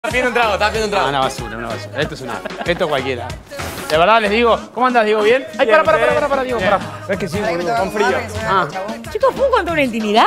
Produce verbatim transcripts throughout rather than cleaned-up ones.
Estás pidiendo un trago, estás pidiendo un trago. No, una basura, una basura. Esto es una. Esto cualquiera. De verdad les digo. ¿Cómo andas, Diego? ¿Bien? Ay, para, para, para, para, para, Diego, para. ¿Sabes que sí, boludo? Con frío. Ah. Chicos, ¿puedo contar una intimidad?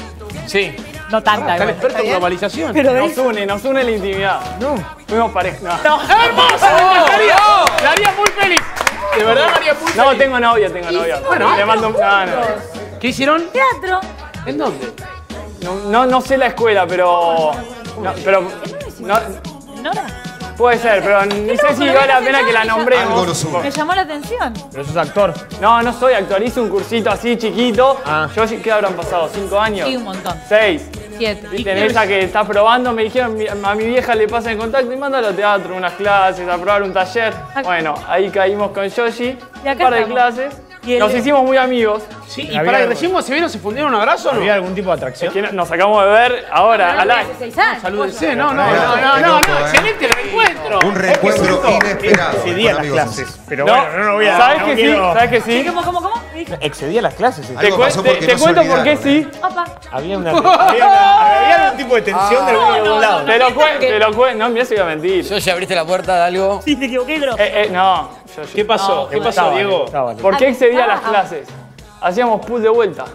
Sí. No tanta. Está el experto en globalización. Pero Nos une, nos une la intimidad. No. Fuimos pareja. No, ¡No! ¡Hermoso! ¡Me encantaría! La haría muy feliz. De verdad la haría muy feliz. no tengo novia, tengo novia. Bueno, le mando un... No, no. ¿Qué hicieron? Teatro. ¿En dónde? No, no, no sé la escuela, pero... No, pero... No, ¿Nora? puede ser, pero ni sé si vale la pena que la Algo nombremos. lo sube. Me llamó la atención. Pero sos actor. No, no soy actor, hice un cursito así chiquito. Ah. Yo, sí- ¿qué habrán pasado? ¿Cinco años? Sí, un montón. Seis. Siete. Viste, en esa que está probando, me dijeron, mi- a mi vieja le pasan el contacto y mándalo al teatro, unas clases, a probar un taller. Bueno, ahí caímos con Yoshi, Y acá un par de estamos. clases. Y el- Nos hicimos muy amigos. Sí, y Había para algo. recién se vieron, se fundieron un abrazo o no? ¿Había algún tipo de atracción? Que nos acabamos de ver ahora, al aire. Hace seis años. Salúdense, no, no, Qué no, loco, no, qué no, loco, no, eh. excelente reencuentro. Un reencuentro inesperado. Excedía con las amigos así. clases. Pero No, bueno, no lo voy a... ¿Sabes no que sí? quiero- ¿Sabes que sí? ¿Cómo, cómo, cómo? ¿Qué dije? Excedía las clases. Te, Algo cuen- pasó te- porque te no se cuento por qué olvidaron, sí. Opa. Había, una, había, una- había algún tipo de tensión de no, algún no, lado. no. Te lo cuento, te lo cuento. No, mirá si voy a mentir. Yo ya abriste la puerta de algo. Sí, te equivoqué, pero... Eh, eh, no. Yo- yo- ¿Qué pasó? No, ¿Qué pasó, estaba, Diego? estaba. ¿Por qué excedía las clases? Hacíamos pool de vuelta.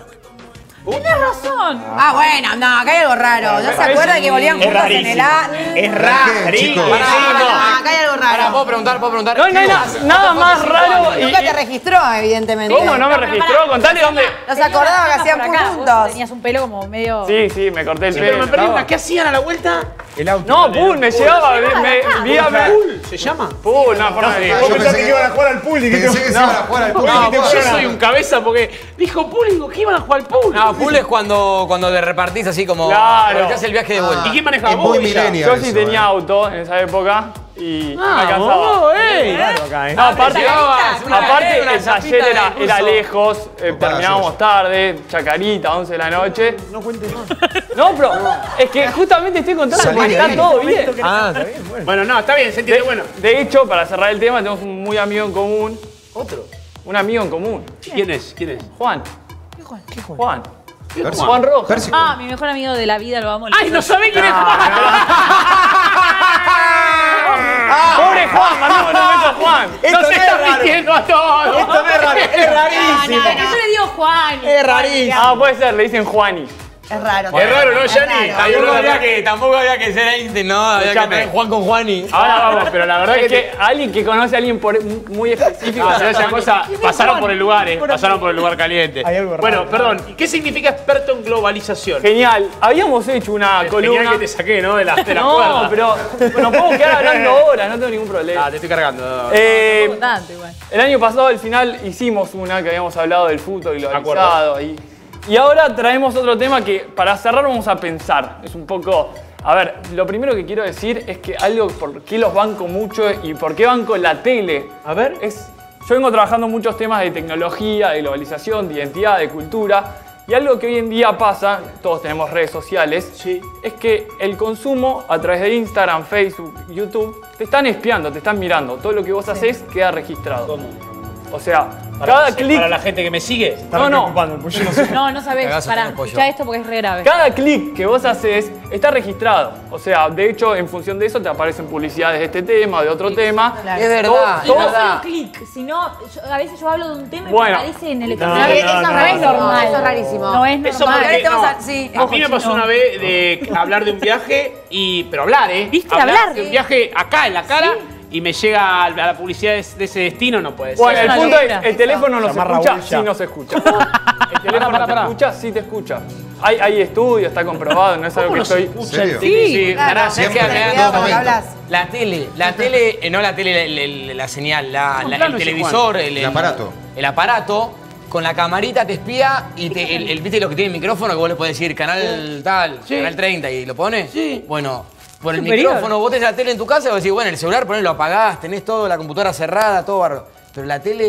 Tienes razón. Ah, bueno, no, acá hay algo raro. ¿No se acuerdan que volvían Es juntos en el rarísimo. A? Es ¿Qué, chicos? rarísimo. Ah, acá hay algo Ahora, raro. ¿puedo preguntar? ¿Puedo preguntar? No, no hay na- nada más raro. y- Nunca te registró, evidentemente. ¿Cómo no me registró? Contale dónde. No se acordaba que hacían Por pool acá, vos juntos. Tenías un pelo como medio... Sí, sí, me corté el Pero pelo. me perdí una, ¿qué hacían a la vuelta? El auto. No, pool, me llevaba. me- me- vi a ver. ¿Pool se llama? Pool, no, forma de Yo Vos pensé pensaste que- que iban a jugar al pool y dijiste... Pensé que se iban a jugar al pool. No, No, yo soy un cabeza porque dijo pool y digo, ¿qué iban a jugar al pool? No, pool es cuando, cuando te repartís así como... Claro. cuando te haces el viaje de vuelta. ¿Y quién manejaba Es vos? muy ella? millennial. Yo sí eso, tenía eh. auto en esa época y me Ah, alcanzaba. vos, ey. Claro, acá, ¿eh? No, aparte, llegabas, una aparte vez, una el taller chapita era, de era curso. lejos, eh, Para, terminábamos George. tarde, chacarita, once de la noche. No cuentes más. No, pero es que justamente estoy contando Salí que de está ahí. todo bien. Ah, está bien, bueno. Bueno, no, está bien, se entiende, De, bueno. de hecho, para cerrar el tema, tenemos un muy amigo en común. Otro. Un amigo en común. ¿Quién es? ¿Quién es? Juan. ¿Qué Juan? Juan. Percy. Juan Rojas. Percy. Ah, mi mejor amigo de la vida, lo amo. ¡Ay, no sabés quién es Juan! Pobre Juan, mandamos un beso a Juan. ¡No se está mintiendo a todos! Esto no es raro, es No, rarísimo. no, que yo le digo Juan. Es rarísimo. Ah, puede ser, le dicen Juani. Es raro. Es raro, ¿no, Yanni? raro. Hay Tampoco uno había, de que, tampoco había que ser Einstein, ¿no? Había que Escuchame. tener Juan con Juani. Ahora vamos, pero la verdad es que alguien que conoce a alguien por- muy específico. No, ¿sabes esa cosa? Pasaron Juan? por el lugar, eh. Pasaron por el lugar caliente. Hay algo raro. Bueno, perdón. ¿Y qué significa experto en globalización? Genial. Habíamos hecho una Genial columna. que te saqué, ¿no? De la, de la No, cuerda. pero nos podemos quedar hablando horas, no tengo ningún problema. Ah, te estoy cargando. Eh, Importante, igual. el año pasado, al final, hicimos una que habíamos hablado del fútbol globalizado. acuerdo. Y, y ahora traemos otro tema que, para cerrar, vamos a pensar. Es un poco... A ver, lo primero que quiero decir es que algo por qué los banco mucho y por qué banco la tele. A ver. Es, yo vengo trabajando en muchos temas de tecnología, de globalización, de identidad, de cultura. Y algo que hoy en día pasa, todos tenemos redes sociales, Sí. es que el consumo a través de Instagram, Facebook, YouTube, te están espiando, te están mirando. Todo lo que vos haces queda registrado. ¿Cómo? O sea, Para, cada clic, para la gente que me sigue. no, no, Preocupando, el pollo no sé. No, no sabés. Cagazo Pará, con el pollo. escuchá esto porque es re grave. cada clic que vos haces está registrado. O sea, de hecho, en función de eso te aparecen publicidades de este tema, de otro tema. Claro. Es verdad, Todo- es Y no verdad. solo clic, sino yo- a veces yo hablo de un tema y Bueno. me aparece en el No, exterior. no, eso no, no, no, es no, normal. eso es rarísimo. No es Eso normal. porque Ahorita no. vamos a- sí. A mí me pasó una vez de hablar de un viaje y. Pero hablar, ¿eh? ¿Viste? Hablar. de un viaje acá en la cara y me llega a la publicidad de, de ese destino, no puede ser. Bueno, el una punto es, locura. el teléfono no se Llamar escucha, Raúl ya. sí no se escucha. El teléfono te escucha, sí te escucha. Hay, hay estudios, está comprobado, no es algo ¿Cómo que no se estoy... escucha ¿En el serio? tele? Sí, Pará, claro. ¿sabés qué? Ten Me da- cuidado con lo que momento. hablas. La tele, la tele, eh, no la tele, el- el- la señal, la, la- plano el ese, televisor, el, El aparato. El aparato, con la camarita te espía y te, el, el- ¿viste lo que tiene el micrófono? Que vos le podés decir canal tal, Sí. canal treinta y lo pones. Sí. Bueno, por el Superior. micrófono, vos tenés la tele en tu casa y vos decís, bueno, el celular ponés, lo apagás, tenés todo, la computadora cerrada, todo bárbaro. Pero la tele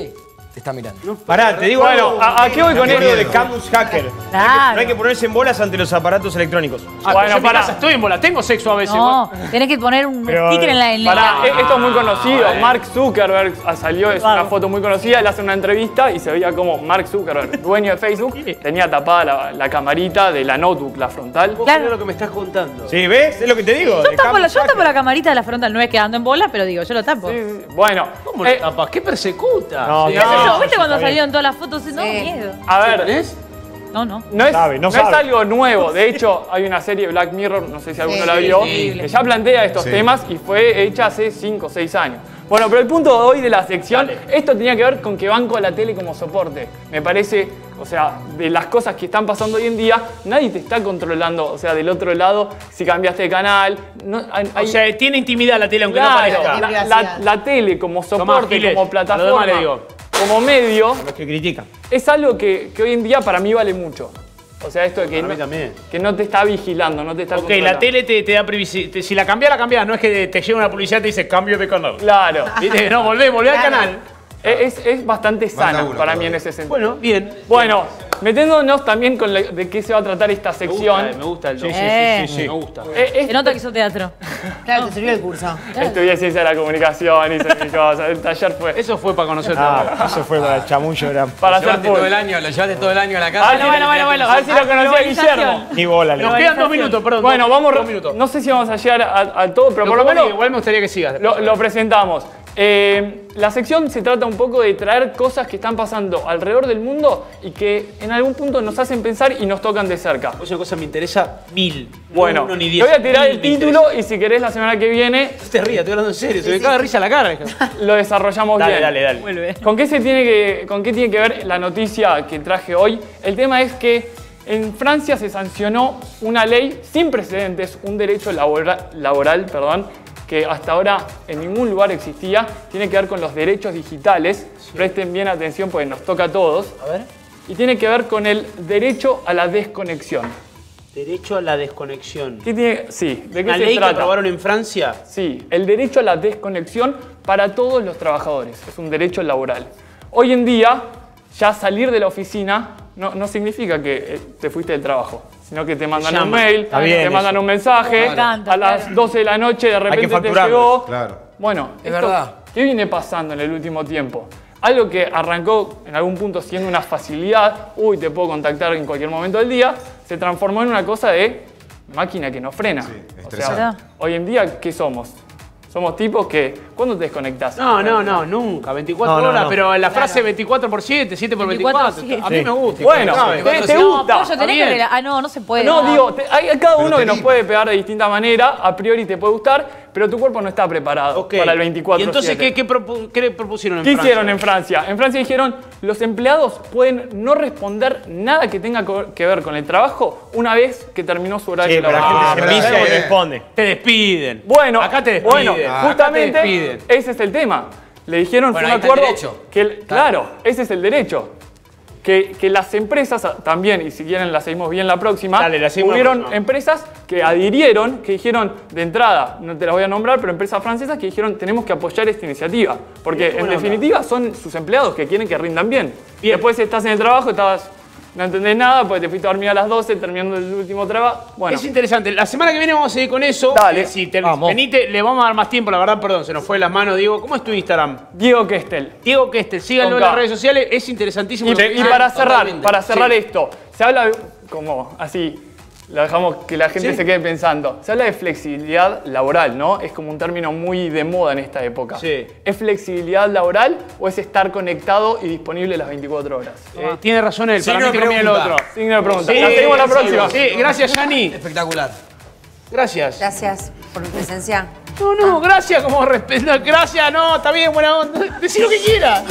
te está mirando. Pará, te digo Bueno, algo. ¿a, a qué voy con Qué esto? de miedo. Camus Hacker. No hay, que, Claro. no hay que ponerse en bolas ante los aparatos electrónicos. Ah, Bueno, yo en mi pará. casa estoy en bola. Tengo sexo a veces. No, tenés que poner un Pero- sticker en la. En la- Pará, e- esto es muy conocido. Mark Zuckerberg ah, salió, es una Claro. foto muy conocida, él hace una entrevista y se veía como Mark Zuckerberg, dueño de Facebook, tenía tapada la, la camarita de la notebook, la frontal. Vos Claro. sabés lo que me estás contando. Sí, ¿ves? Es lo que te digo. Yo de tapo, Camus la, yo tapo Hacker. la camarita de la frontal, no es que ando en bola, pero digo, yo lo tapo. Sí, sí, sí. Bueno, ¿Cómo eh, lo tapas? ¿Qué persecuta? No, Sí. ¿Qué es eso? no, ¿Viste cuando está bien. salieron todas las fotos? No, Sí. miedo. a ver, ¿Tenés? No, no. no es, Sabe, no no es sabe. algo nuevo. De hecho, hay una serie Black Mirror, no sé si alguno Sí, la vio, sí. que ya plantea estos Sí. temas y fue hecha hace cinco o seis años. Bueno, pero el punto de hoy de la sección, esto tenía que ver con que banco a la tele como soporte. Me parece, o sea, de las cosas que están pasando hoy en día, nadie te está controlando, o sea, del otro lado, si cambiaste de canal. No, hay- O sea, tiene intimidad la tele, aunque claro, no parezca. la, Privacidad. la- la tele como Tomás, soporte, Giles, como a lo demás plataforma, le digo. como medio, Los que critican. es algo que, que hoy en día para mí vale mucho. O sea, esto de que, Para mí no, también. que no te está vigilando, no te está Ok, controlando. la tele te, te da privacidad. Si la cambiás, la cambiás. No es que te llega una publicidad y te dice cambio de canal. Claro. ¿Viste? No, volvé, volvé al Claro. canal. Es, es bastante Manda sana uno para mí todavía. en ese sentido. Bueno, bien. Bueno, metiéndonos también con la- de qué se va a tratar esta Me gusta, sección. eh, me gusta el Sí, sí, Eh. sí, sí, sí. Me gusta. Eh, es- Se nota que hizo teatro. Claro, te sirvió el curso. Estudié ciencia de la comunicación, hice mi cosa. El taller fue Eso fue para conocerte. Ah, eso fue para el chamullo, era. para hacer Llevaste todo full. el año, lo llevaste todo el año a la casa. A ver si- bueno, bueno, bueno. a ver si lo conocía Globalización. Guillermo. Ni bola, le Nos quedan dos minutos, perdón. Bueno, dos- vamos. dos minutos. No sé si vamos a llegar a, a todo, pero Lo por lo que vos menos digas, igual me gustaría que sigas. lo, lo presentamos. Eh, la sección se trata un poco de traer cosas que están pasando alrededor del mundo y que en algún punto nos hacen pensar y nos tocan de cerca. Pues una cosa me interesa mil. Bueno, no uno ni te diez. voy a tirar mil el me título interesa. y si querés la semana que viene No te rías, estoy hablando en serio. Se me sí, caga de sí. risa la cara. lo desarrollamos Dale, bien. dale, dale. Vuelve. ¿Con qué, se tiene que, ¿Con qué tiene que ver la noticia que traje hoy? El tema es que en Francia se sancionó una ley sin precedentes, un derecho labora- laboral, perdón, que hasta ahora en ningún lugar existía. Tiene que ver con los derechos digitales. Presten bien atención porque nos toca a todos. A ver. Y tiene que ver con el derecho a la desconexión. Derecho a la desconexión. ¿Qué tiene? Sí, ¿de qué Una se ley que trata? aprobaron en Francia. Sí, el derecho a la desconexión para todos los trabajadores. Es un derecho laboral. Hoy en día, ya salir de la oficina no, no significa que eh, te fuiste del trabajo, sino que te mandan un llaman. mail, Está bien te mandan eso. un mensaje, Me encanta, a las claro. doce de la noche de repente te facturarlo, llegó. Claro. Bueno, Es esto- verdad. ¿qué viene pasando en el último tiempo? Algo que arrancó en algún punto siendo una facilidad, uy, te puedo contactar en cualquier momento del día, se transformó en una cosa de máquina que no frena. Sí, o sea, estresante. hoy en día, ¿qué somos? Somos tipos que, ¿cuándo te desconectás? No, no, no, nunca. veinticuatro No, no, horas, no. pero la frase veinticuatro por siete, siete por veinticuatro, veinticuatro. sí. A mí me gusta. Bueno, ¿sabes? ¿te, te No, gusta? pollo, tenés bien. que rela- Ah, no, no se puede. No, digo, te- hay- cada uno que nos te puede pegar de distinta manera, a priori te puede gustar, pero tu cuerpo no está preparado Ok. para el veinticuatro ¿Y entonces siete. qué, qué, propu- qué propusieron en ¿Qué Francia? hicieron en Francia? En Francia dijeron, los empleados pueden no responder nada que tenga co- que ver con el trabajo una vez que terminó su horario Sí, pero la laboral. gente se pero pisa y bien. responde. Te despiden. Bueno, acá te despiden. bueno, Acá te justamente despiden. ese es el tema. Le dijeron, Bueno, fue ahí un está el acuerdo derecho. que el- claro, ese es el derecho. Que, que las empresas ah, también, y si quieren la seguimos bien la próxima, Dale, la seguimos la hubieron próxima. empresas que adhirieron, que dijeron de entrada, no te las voy a nombrar, pero empresas francesas que dijeron tenemos que apoyar esta iniciativa. Porque en buena onda. definitiva son sus empleados que quieren que rindan bien. Bien. Después estás en el trabajo, estabas, no entendés nada, porque te fuiste a dormir a las doce terminando el último trabajo. Bueno, Es interesante. La semana que viene vamos a seguir con eso. Dale. Eh, Si te, Vamos. venite, le vamos a dar más tiempo, la verdad, perdón, se nos fue de las manos, Diego. ¿Cómo es tu Instagram? Diego Kestel. Diego Kestel, síganlo Con en las K. redes sociales, es interesantísimo. Y, lo que y dice. para cerrar, totalmente. para cerrar Sí. esto, se habla de- como así, lo dejamos que la gente Sí. se quede pensando. Se habla de flexibilidad laboral, ¿no? Es como un término muy de moda en esta época. Sí. ¿Es flexibilidad laboral o es estar conectado y disponible las veinticuatro horas? Eh, tiene razón él, Signo para mí de te conviene el pregunta. otro. Signo de pregunta. Sí, la seguimos la sí, próxima. Sí, gracias, Yani. Espectacular. Gracias. Gracias por tu presencia. No, no, gracias como respeto. Gracias, no, está bien, buena onda. Decí lo que quieras.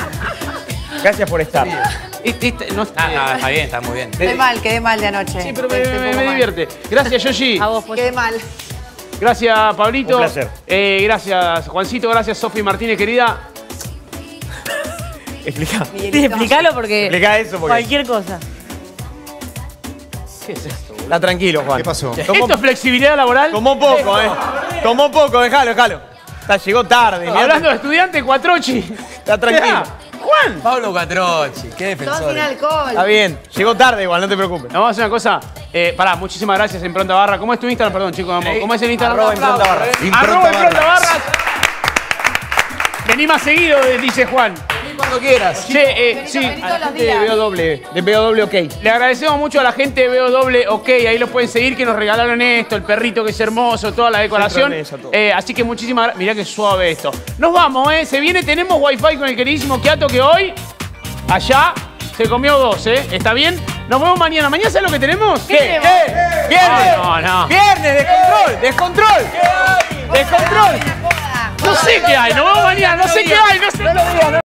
Gracias por estar. Este- este- no, Ah, no, está bien, está muy bien. Quedé mal, quedé mal de anoche. Sí, pero me, Estoy un me- poco me mal. divierte. Gracias, Yoshi. A vos, pollo. Quedé mal. Gracias, Pablito. Un placer. Eh, gracias, Juancito. Gracias, Sofi Martínez, querida. Explica. Sí, Miguelito. explícalo porque. Explica eso porque. Cualquier cosa. ¿Qué es esto? Está tranquilo, Juan. ¿Qué pasó? Tomó, ¿Esto es flexibilidad laboral? tomó poco, ¿eh? Tomó poco, déjalo, déjalo. Está, llegó tarde. mirá. Hablando de estudiantes, Cuatrochi. Está tranquilo. Mirá, Juan? Pablo Catrochi, qué Todo defensor. sin alcohol. Está bien. Llegó tarde igual, no te preocupes. Vamos a hacer una cosa. Eh, pará, muchísimas gracias, Impronta Barra. ¿Cómo es tu Instagram? Perdón, chicos, vamos. ¿Cómo es el Instagram? Arroba Impronta Barra. Impronta Arroba Impronta Barras. Barras. Vení más seguido, dice Juan. Vení cuando quieras. Che, eh, sí, vení a la todos los gente de días. B O W. De B O W OK. Le agradecemos mucho a la gente de B O W OK, ahí lo pueden seguir, que nos regalaron esto, el perrito que es hermoso, toda la decoración. Centro de mesa, todo. Eh, así que muchísimas gracias. Mirá qué suave esto. Nos vamos, ¿eh? Se viene, tenemos wifi con el queridísimo Kiato, que hoy, allá, se comió dos, ¿eh? ¿Está bien? Nos vemos mañana. ¿Mañana sabes lo que tenemos? ¿Qué tenemos? ¿Qué? ¡Viernes! No, no. ¡Viernes! ¡Descontrol! ¡Descontrol! ¡Descontrol! No sé qué hay, nos vemos mañana, no sé qué hay, no sé qué hay.